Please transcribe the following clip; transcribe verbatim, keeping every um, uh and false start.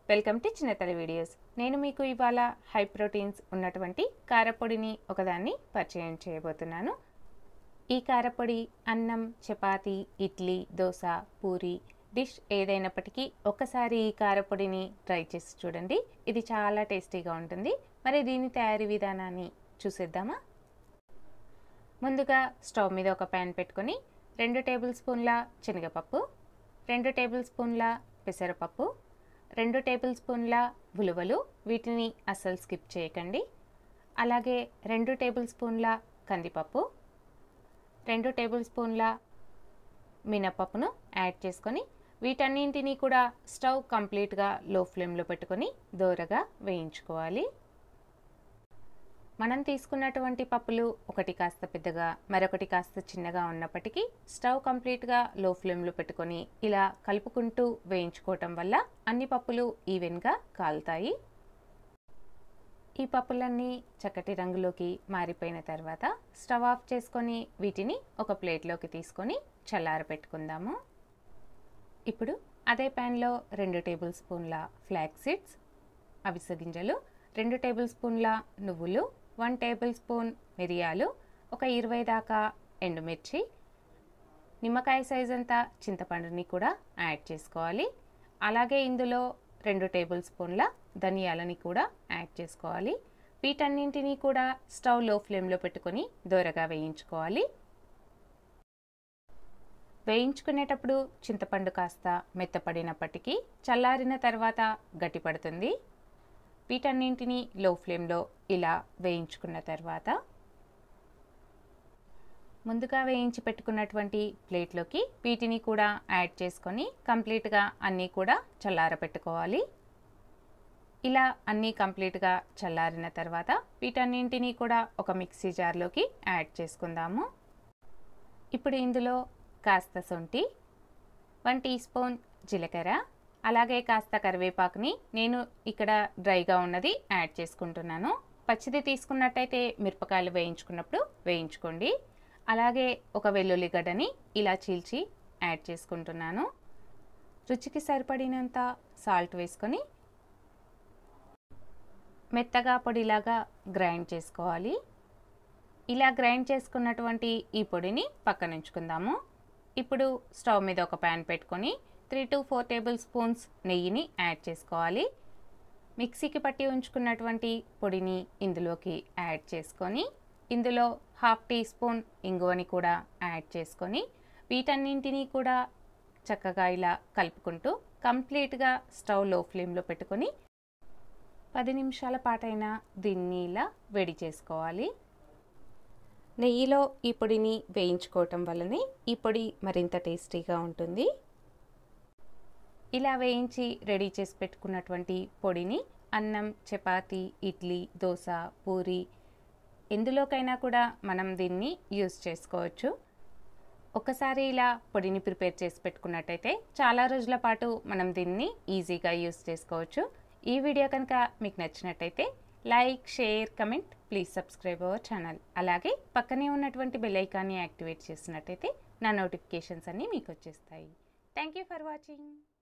Welcome to చిన్నతల్లి videos. నేను మీకు ఇవాళ హై ప్రోటీన్స్ ఉన్నటువంటి కారపొడిని ఒకదాన్ని పరిచయం చేయబోతున్నాను. ఈ కారపొడి అన్నం, చపాతీ, ఇడ్లీ, దోశ, పూరి డిష్ ఏదైనప్పటికీ ఒక్కసారి ఈ కారపొడిని ట్రై చేసి చూడండి. ఇది చాలా టేస్టీగా ఉంటుంది. మరి దీని తయారీ విధానాన్ని చూసేద్దామా? ముందుగా స్టవ్ మీద ఒక ప్యాన్ పెట్టుకొని రెండు టేబుల్ స్పూన్ల శనగపప్పు, రెండు టేబుల్ స్పూన్ల పెసరపప్పు, రెండు టేబుల్ స్పూన్ల ఉలువలు, వీటిని అస్సలు స్కిప్ చేయకండి. అలాగే రెండు టేబుల్ స్పూన్ల కందిపప్పు, రెండు టేబుల్ స్పూన్ల మినపప్పును యాడ్ చేసుకొని వీటన్నింటినీ కూడా స్టవ్ కంప్లీట్గా లో ఫ్లేమ్లో పెట్టుకొని దోరగా వేయించుకోవాలి. మనం తీసుకున్నటువంటి పప్పులు ఒకటి కాస్త పెద్దగా మరొకటి కాస్త చిన్నగా ఉన్నప్పటికీ స్టవ్ కంప్లీట్గా లో ఫ్లేమ్లో పెట్టుకొని ఇలా కలుపుకుంటూ వేయించుకోవటం వల్ల అన్ని పప్పులు ఈవెన్గా కాలుతాయి. ఈ పప్పులన్నీ చక్కటి రంగులోకి మారిపోయిన తర్వాత స్టవ్ ఆఫ్ చేసుకొని వీటిని ఒక ప్లేట్లోకి తీసుకొని చల్లార పెట్టుకుందాము. ఇప్పుడు అదే ప్యాన్లో రెండు టేబుల్ స్పూన్ల ఫ్లాక్స్ సీడ్స్, అవిసె గింజలు, రెండు టేబుల్ స్పూన్ల నువ్వులు, వన్ టేబుల్ స్పూన్ మిరియాలు, ఒక ఇరవై దాకా ఎండుమిర్చి, నిమ్మకాయ సైజ్ అంతా చింతపండుని కూడా యాడ్ చేసుకోవాలి. అలాగే ఇందులో రెండు టేబుల్ స్పూన్ల ధనియాలని కూడా యాడ్ చేసుకోవాలి. వీటన్నింటినీ కూడా స్టవ్ లో ఫ్లేమ్లో పెట్టుకొని దోరగా వేయించుకోవాలి. వేయించుకునేటప్పుడు చింతపండు కాస్త మెత్తపడినప్పటికీ చల్లారిన తర్వాత గట్టిపడుతుంది. వీటన్నింటినీ లో ఫ్లేమ్లో ఇలా వేయించుకున్న తర్వాత ముందుగా వేయించి పెట్టుకున్నటువంటి ప్లేట్లోకి వీటిని కూడా యాడ్ చేసుకొని కంప్లీట్గా అన్నీ కూడా చల్లార పెట్టుకోవాలి. ఇలా అన్నీ కంప్లీట్గా చల్లారిన తర్వాత వీటన్నింటినీ కూడా ఒక మిక్సీ జార్లోకి యాడ్ చేసుకుందాము. ఇప్పుడు ఇందులో కాస్త శొంఠి, వన్ టీ స్పూన్ జీలకర్ర, అలాగే కాస్త కరివేపాకుని నేను ఇక్కడ డ్రైగా ఉన్నది యాడ్ చేసుకుంటున్నాను. పచ్చిది తీసుకున్నట్టయితే మిరపకాయలు వేయించుకున్నప్పుడు వేయించుకోండి. అలాగే ఒక వెల్లుల్లి గడ్డని ఇలా చీల్చి యాడ్ చేసుకుంటున్నాను. రుచికి సరిపడినంత సాల్ట్ వేసుకొని మెత్తగా పొడిలాగా గ్రైండ్ చేసుకోవాలి. ఇలా గ్రైండ్ చేసుకున్నటువంటి ఈ పొడిని పక్కన ఉంచుకుందాము. ఇప్పుడు స్టవ్ మీద ఒక ప్యాన్ పెట్టుకొని three to four tablespoons నెయ్యిని యాడ్ చేసుకోవాలి. మిక్సీకి పట్టి ఉంచుకున్నటువంటి పొడిని ఇందులోకి యాడ్ చేసుకొని ఇందులో హాఫ్ టీ స్పూన్ ఇంగువని కూడా యాడ్ చేసుకొని వీటన్నింటినీ కూడా చక్కగా ఇలా కలుపుకుంటూ కంప్లీట్గా స్టవ్ లో ఫ్లేమ్లో పెట్టుకొని పది నిమిషాల పాటైనా దీన్ని ఇలా వేడి చేసుకోవాలి. నెయ్యిలో ఈ పొడిని వేయించుకోవటం వల్లనే ఈ పొడి మరింత టేస్టీగా ఉంటుంది. ఇలా వేయించి రెడీ చేసి పెట్టుకున్నటువంటి పొడిని అన్నం, చపాతీ, ఇడ్లీ, దోశ, పూరి ఎందులోకైనా కూడా మనం దీన్ని యూస్ చేసుకోవచ్చు. ఒకసారి ఇలా పొడిని ప్రిపేర్ చేసి పెట్టుకున్నట్టయితే చాలా రోజుల పాటు మనం దీన్ని ఈజీగా యూస్ చేసుకోవచ్చు. ఈ వీడియో కనుక మీకు నచ్చినట్టయితే like, share, comment, please subscribe our channel. అలాగే పక్కనే ఉన్నటువంటి బెల్ ఐకాన్ని యాక్టివేట్ చేసినట్టయితే నా నోటిఫికేషన్స్ అన్నీ మీకు వచ్చేస్తాయి. Thank you for watching.